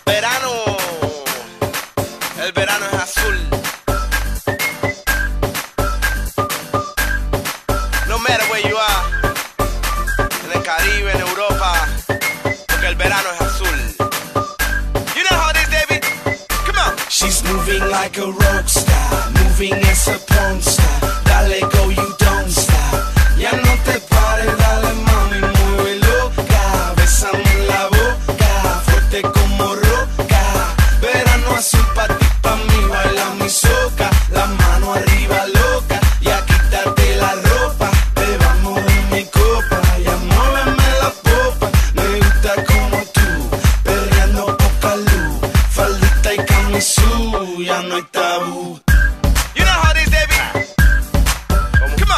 El verano es azul. No matter where you are, en el Caribe, en Europa, porque el verano es azul. You know how it is, David? Come on. She's moving like a rock star, moving as a porn star. Dale go, you don't stop. Ya no te pares, dale mami, mueve loca. Bésame en la boca, fuerte como roca. Verano azul pa' ti, pa' mí, baila mi soca. La mano arriba loca, y a quitarte la ropa. Bebamos de mi copa, ya muéveme la popa. Me gusta como tú, perreando poca luz. Faldita y camisú, ya no hay tabú. You know how it is, David? Come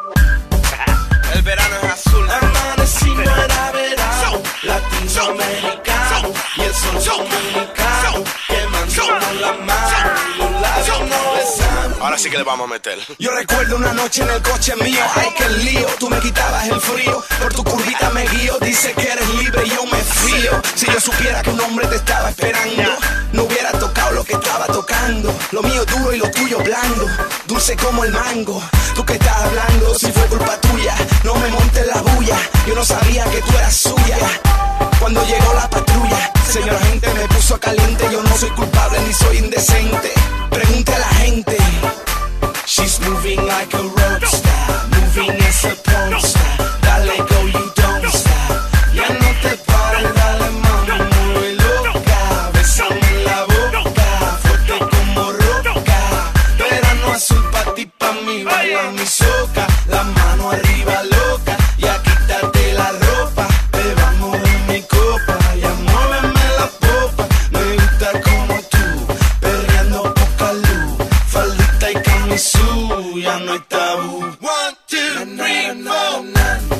on. El verano es azul. Amanecimos era verano, latinoamericano, y el sol dominicano, quemándonos la mano, los labios nos besamos. Ahora sí que le vamos a meter. Yo recuerdo una noche en el coche mío, ay que lío, tú me quitabas el frío, por tu curvita me guío, dice que eres libre y yo me fío. Si yo supiera que un hombre te estaba esperando, no hubiera tocado lo que estaba tocando. Lo mío duro y lo tuyo blando, dulce como el mango. Tú que estás hablando, si fue culpa tuya, no me montes la bulla, yo no sabía que tú eras suya. Cuando llegó la patrulla, señor agente me puso caliente, yo no soy culpable ni soy indecente. Pregunte a la gente. She's moving like a rock star, moving as a porn star. Dale go, you don't stop. Ya no te pares, dale mami, mueve loca. Bésame en la boca, fuerte como roca. Verano azul pa' ti, pa' mí, baila mi soca. La mano arriba loca, y a quitarte la ropa. Bebamos de mi copa, ya muéveme la popa. Me gusta como tú, perreando poca luz. Faldita y camisú, ya no hay tabú. 1, 2, 3, 4.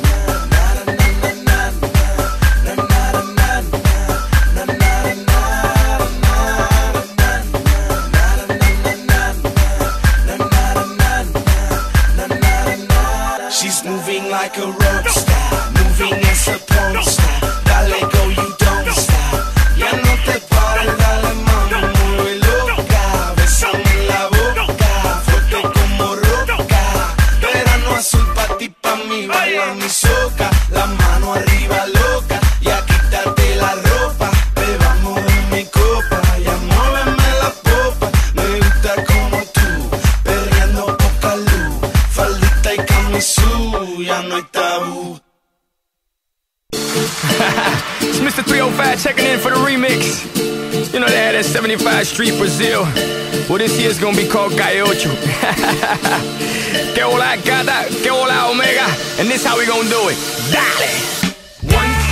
She's moving like a rock star, moving as a porn star. Dale go, you don't stop. Ya no te pares, dale mami, mueve loca. Bésame en la boca, fuerte como roca. Verano azul pa' ti, pa' mí, baila mi soca. La mano arriba loca, y a quitarte la ropa. Bebamos de mi copa, ya muéveme la popa. Me gusta como tú, perreando poca luz. Faldita y camisú, ya no hay tabú. It's Mr. 305 checking in for the remix. You know they had that 75 Street Brazil. Well, this year's gonna be called Calle Ocho. Que hola gata, que hola omega. And this how we gonna do it. Dale! 1, 2,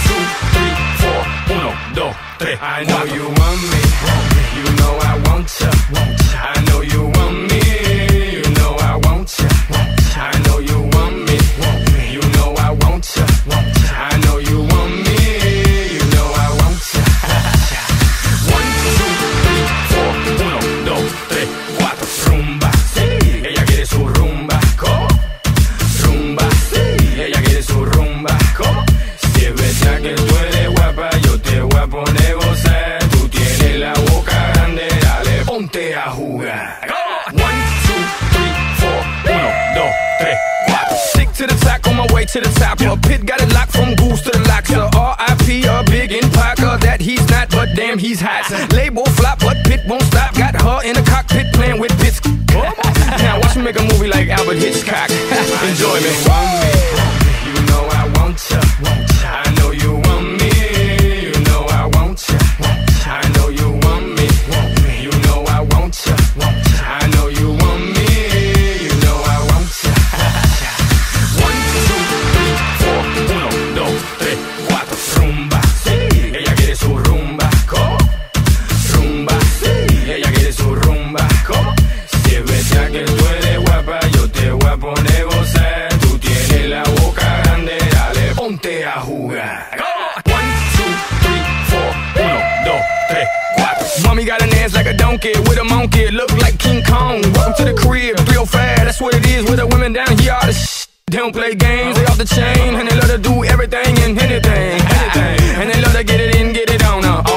3, 4. 1, 2, 3. I know you want me. You know I want ya. I know you want me. You know I want ya. I know you want me. You know I want ya. I know you want me. You know I want ya. 1, 2, 3, 4. 1, 2, 3, 4. Rumba, sí. Ella quiere su rumba. ¿Cómo? Rumba, sí. Ella quiere su rumba. ¿Cómo? Si es verdad que tú eres guapa, yo te voy a poner a gozar. Tú tienes la boca grande, dale, ponte a jugar. 1, 2, 3, 4. 1, 2, 3, 4. Stick to the top, on my way to the top. A pit got it locked from goose to the locks. R.I.P. a big in Parker that he's not, but damn he's hot. Label flop, but Pit won't stop. Got her in the cockpit playing with bits. Now watch me make a movie like Albert Hitchcock. Enjoy me. You know I want ya. I know you want me. You know I want ya. I know you want me. You know I want ya. I know you want me. You know I want ya. 1, 2, 3, 4. 1, 2, 3, 4. Rumba, sí. Ella quiere su rumba. ¿Cómo? Rumba, sí. Ella quiere su rumba. ¿Cómo? Si es verdad que tú eres guapa, yo te voy a poner a gozar. Tú tienes la boca grande, dale, ponte a jugar. 1, 2, 3, 4. 1, 2, 3, 4. Mommy got an ass like a donkey with a monkey, look like King Kong. Welcome to the crib, 305, that's what it is with the women down here. All the shit. They don't play games, they off the chain, and they love to do everything and anything. And they love to get it in, get it on all night.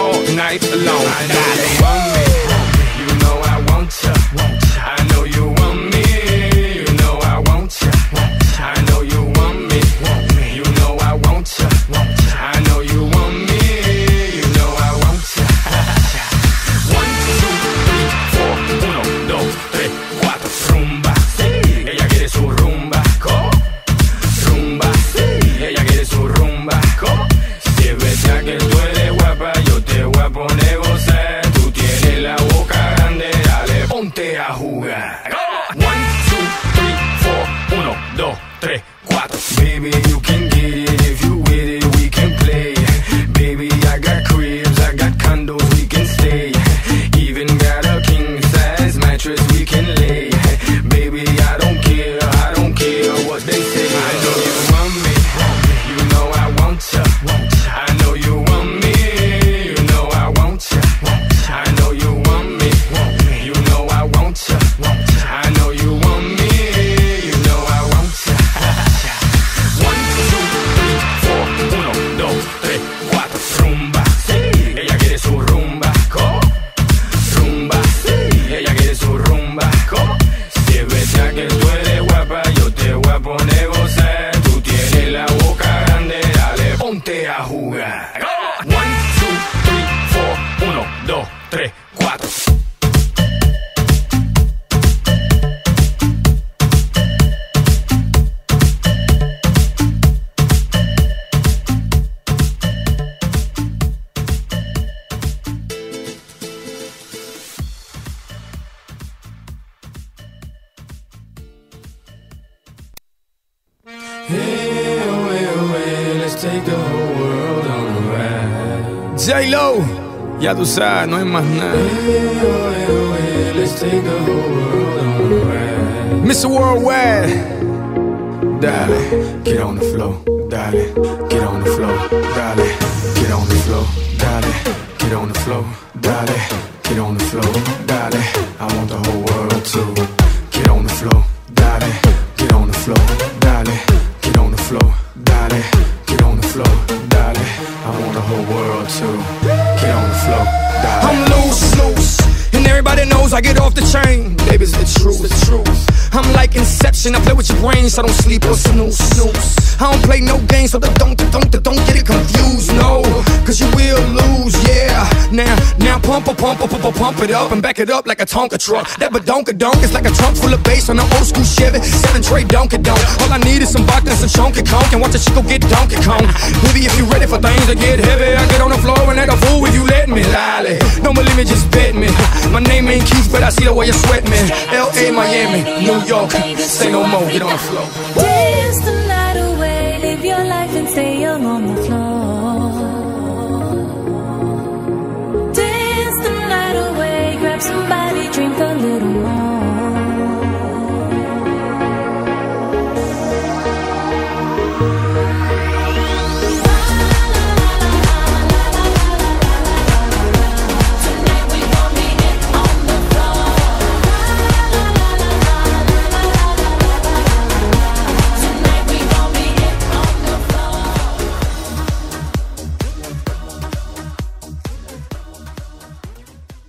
night alone. I know you want me, you know I want ya. I know you want me, you know I want ya. I know you want me, you know I want ya. I know you want me, you know I want ya. 1, 2, 3, 4, 1, 2, 3, 4, rumba. Sí, ella quiere su rumba. ¿Cómo? Rumba. Sí, ella quiere su rumba. ¿Cómo? Si es verdad que tú eres guapa, yo te voy a poner gozar. Tú tienes la boca grande, dale, ponte a jugar. 1, 2, 3, 4, 1, 2, 3, 4. Baby, you can get it if you with it, we can play. Baby, I got cribs, I got condos, we can stay. Even got a king size mattress we can lay. Baby, I don't care what they say. I know you want me, you know I want ya. I know you want me, you know I want ya. I know you want me, you know I want ya. I know you want me, you know I want ya. 1, 2, 3, 4, 1, 2, 3, 4, rumba. Sí, ella quiere su rumba. ¿Cómo? Rumba. Sí, ella quiere su rumba. ¿Cómo? Si es verdad que tú eres guapa, yo te voy a poner gozar. Tú tienes la boca grande, dale, ponte a jugar. 1, 2, 3, 4, 1, 2, 3, 4. Let's take the whole world on a ride. J-Lo, ya tú sabes, no hay más nada. Let's take the whole world on a ride. Mr. Worldwide, dale, get on the floor, dale, get on the floor, dale, get on the floor, dale, get on the floor, dale, get on the floor, dale. I want the whole world to get on the floor, dale, get on the floor, dale, get on the floor, dale, get on the floor, dale. I want the whole world to get on the floor, dale. I'm loose, and everybody knows I get off the chain. Baby's the truth, I'm like Inception, I play with your brain, so don't sleep or snooze. I don't play no games, so don't get it confused, no. Cause you will lose, yeah. Now pump it up and back it up like a Tonka truck. That badonka-donk is like a trunk full of bass on an old school Chevy 7-tray donka-donk. All I need is some vodka and some chunky conk, and watch a chico get Donkey Kong. Baby, if you ready for things to get heavy, I get on the floor and act a fool if you let me. Lolly, don't believe me, just bet me. My name ain't Keith, but I see the way you sweat me. L.A., Miami, New York, say no more, get on the floor.